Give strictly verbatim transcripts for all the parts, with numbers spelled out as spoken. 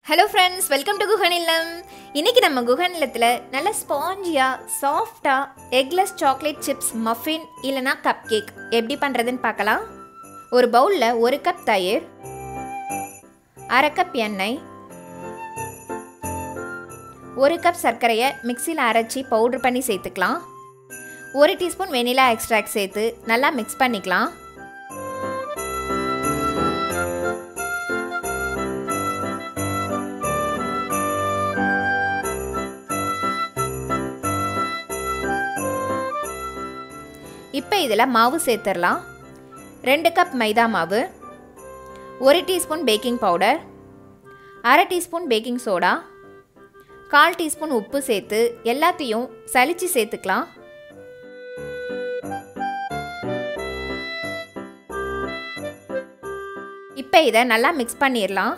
Hello friends, welcome to Guhan Illam. இன்னைக்கு நம்ம குஹன் இல்லத்துல நல்ல ஸ்பாஞ்சியா சாஃப்ட்டா எக்லெஸ் சாக்லேட் சிப்ஸ் மஃபின் இல்லனா கப் கேக் எப்படி பண்றதுன்னு பார்க்கலாம். ஒரு பவுல்ல ஒரு கப் தயிர், அரை கப் எண்ணெய், ஒரு கப் சர்க்கரையை மிக்ஸில அரைச்சி பவுடர் பண்ணி சேர்த்துக்கலாம். ஒரு டீஸ்பூன் வெனிலா எக்ஸ்ட்ராக்ட் சேர்த்து நல்லா மிக்ஸ் பண்ணிக்கலாம். இப்போ இதில் மாவு சேர்த்துடலாம். ரெண்டு கப் மைதா மாவு, ஒரு டீஸ்பூன் பேக்கிங் பவுடர், அரை டீஸ்பூன் பேக்கிங் சோடா, கால் டீஸ்பூன் உப்பு சேர்த்து எல்லாத்தையும் சலிச்சு சேர்த்துக்கலாம். இப்போ இதை நல்லா மிக்ஸ் பண்ணிடலாம்.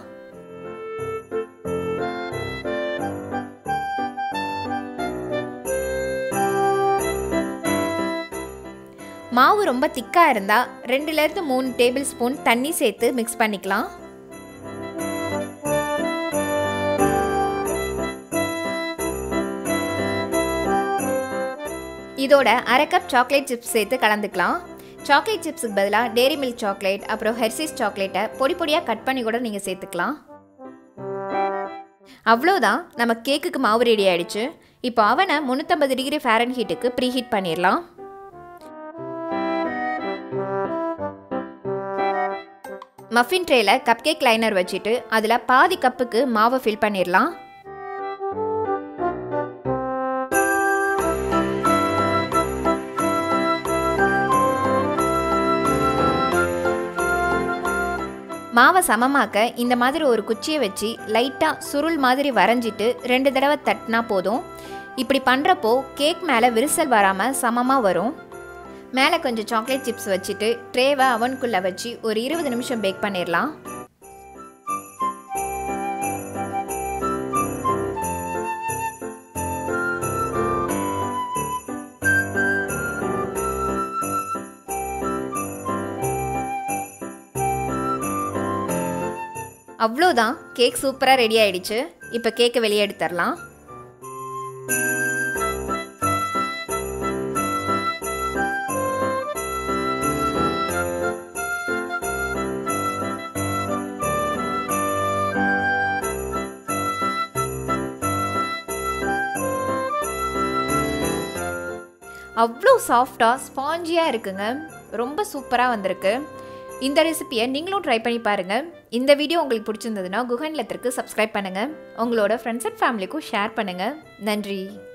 மாவு ரொம்ப திக்கா இருந்தா ரெண்டுல இருந்து மூணு டேபிள் ஸ்பூன் தண்ணி சேர்த்து மிக்ஸ் பண்ணிக்கலாம். இதோட அரை கப் சாக்லேட் சிப்ஸ் சேர்த்து கலந்துக்கலாம். சாக்லேட் சிப்ஸுக்கு பதிலாக டேரி மில்க் சாக்லேட் அப்புறம் ஹெர்ஷீஸ் சாக்லேட்டை பொடி பொடியாக கட் பண்ணி கூட நீங்கள் சேர்த்துக்கலாம். அவ்வளோதான், நம்ம கேக்குக்கு மாவு ரெடி ஆயிடுச்சு. இப்போ அவனை முந்நூற்றம்பது டிகிரி ஃபாரன்ஹீட்டுக்கு ப்ரீஹீட் பண்ணிடலாம். மஃபின் ட்ரேல கப் கேக் லைனர் வச்சுட்டு அதில் பாதி கப்புக்கு மாவை ஃபில் பண்ணிடலாம். மாவை சமமாக்க இந்த மாதிரி ஒரு குச்சியை வச்சு லைட்டாக சுருள் மாதிரி வரைஞ்சிட்டு ரெண்டு தடவை தட்டினா போதும். இப்படி பண்ணுறப்போ கேக் மேலே விரிசல் வராமல் சமமாக வரும். மேலே கொஞ்சம் சாக்லேட் சிப்ஸ் வச்சுட்டு ட்ரேவை அவனுக்குள்ளே வச்சு ஒரு இருபது நிமிஷம் பேக் பண்ணிடலாம். அவ்வளோதான், கேக் சூப்பராக ரெடி ஆயிடுச்சு. இப்போ கேக்கை வெளியே எடுத்துடலாம். அவ்வளோ சாஃப்டாக ஸ்பாஞ்சியாக இருக்குங்க, ரொம்ப சூப்பராக வந்திருக்கு. இந்த ரெசிபியை நீங்களும் ட்ரை பண்ணி பாருங்கள். இந்த வீடியோ உங்களுக்கு பிடிச்சிருந்ததுன்னா குஹன் இல்லத்திற்கு சப்ஸ்கிரைப் பண்ணுங்கள். உங்களோட ஃப்ரெண்ட்ஸ் அண்ட் ஃபேமிலிக்கும் ஷேர் பண்ணுங்கள். நன்றி.